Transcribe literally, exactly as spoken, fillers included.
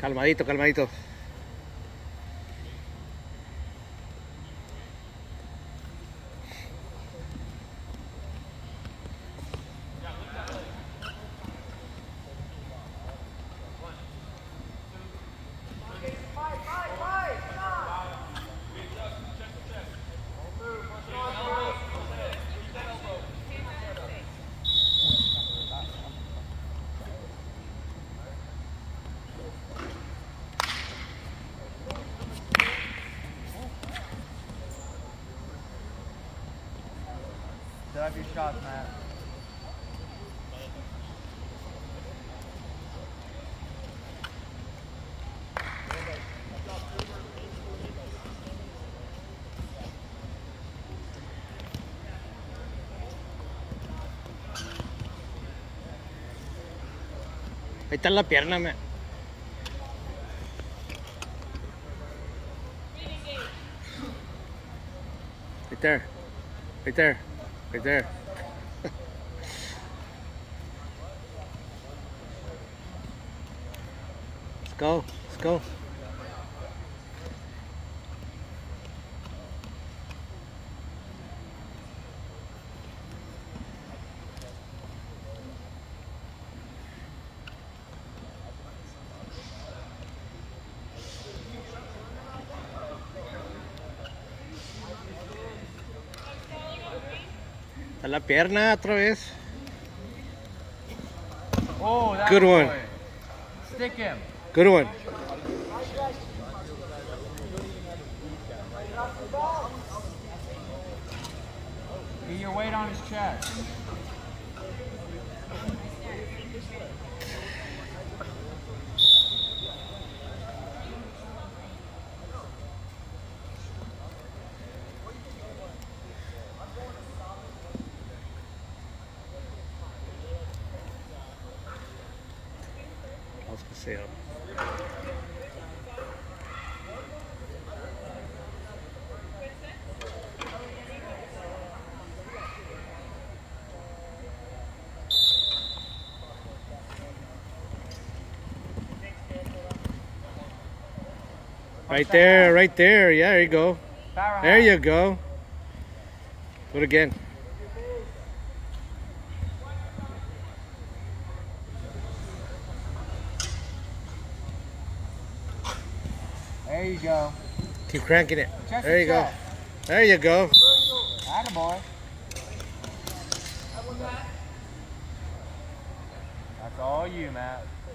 Calmadito, calmadito. Set up your shots, Matt. Ahí está la pierna, man. Right there. Right there. Right there. Let's go. Let's go. A la pierna otra vez. Oh, that Good one. boy. Stick him. Good one. Get your weight on his chest. Vamos paseo. Right there, right there. Yeah, there you go. There you go. Do it again. There you go. Keep cranking it. Chest There you go. chest. There you go. Attaboy. That's all you, Matt.